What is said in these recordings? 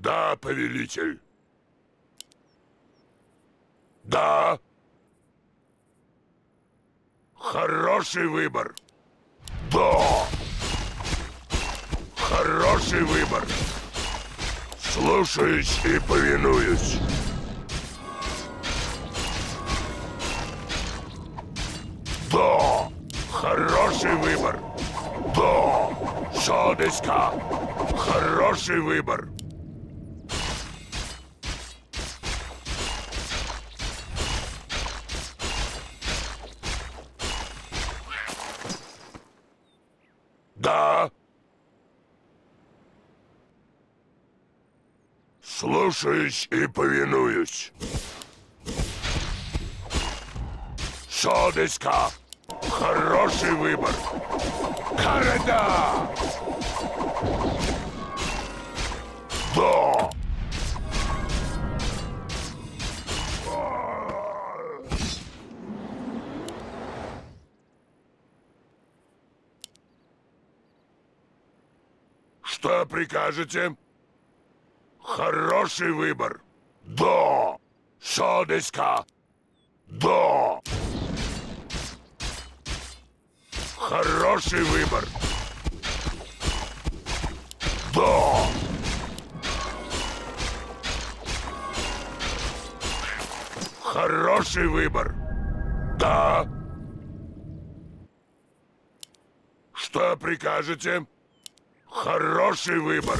Да, повелитель. Да. Хороший выбор. Да. Хороший выбор. Слушаюсь и повинуюсь. Да. Хороший выбор. Да. Шодеска. Хороший выбор. Да. Слушаюсь и повинуюсь. Шодеска. Хороший выбор. Карада. Да. Что прикажете? Хороший выбор. Да. Шодеска. Да. Хороший выбор. Да. Хороший выбор. Да. Что прикажете? Хороший выбор.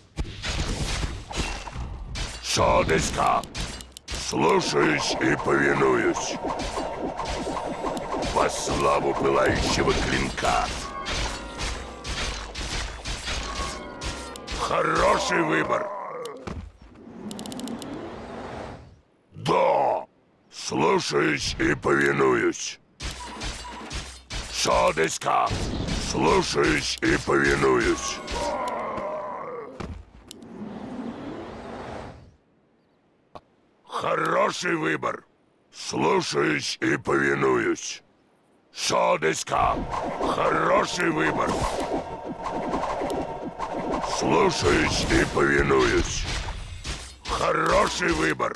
Шодеска. Слушаюсь и повинуюсь. Во славу пылающего клинка. Хороший выбор. Да. Слушаюсь и повинуюсь. Шодеска. Слушаюсь и повинуюсь. Хороший выбор. Слушаюсь и повинуюсь. Шодеска. Хороший выбор. Слушаюсь и повинуюсь. Хороший выбор.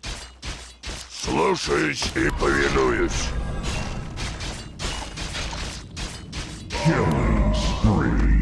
Слушаюсь и повинуюсь. Killing spree.